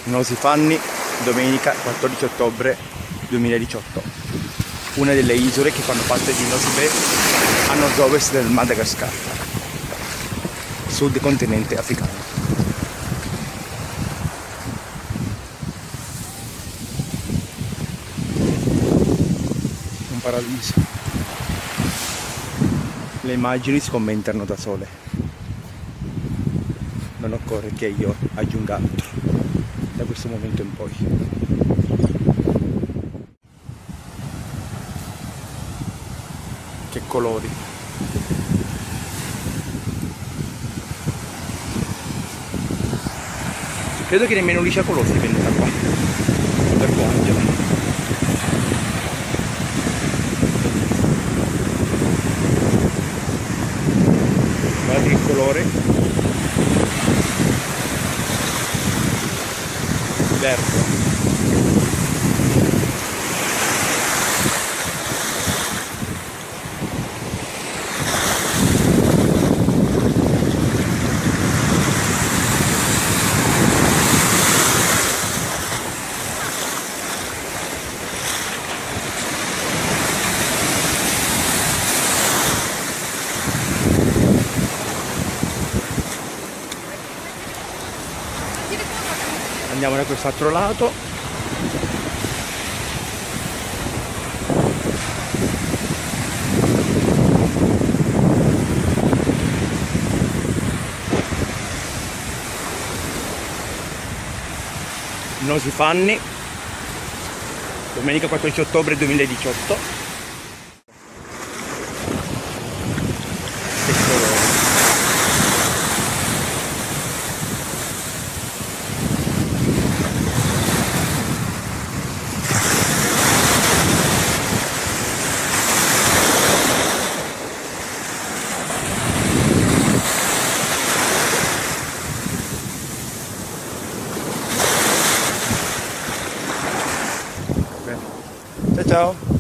Nosy Fanny, domenica 14 ottobre 2018. Una delle isole che fanno parte di Nosy Be a nord-ovest del Madagascar, sud continente africano. Un paradiso. Le immagini si commentano da sole. Non occorre che io aggiunga altro da questo momento in poi. Che colori! Credo che nemmeno Licia Colossi venne da qua per piangere. Guardate che colore verde. Andiamo da quest'altro lato. Nosy Fanny, domenica 14 ottobre 2018. Ciao ciao!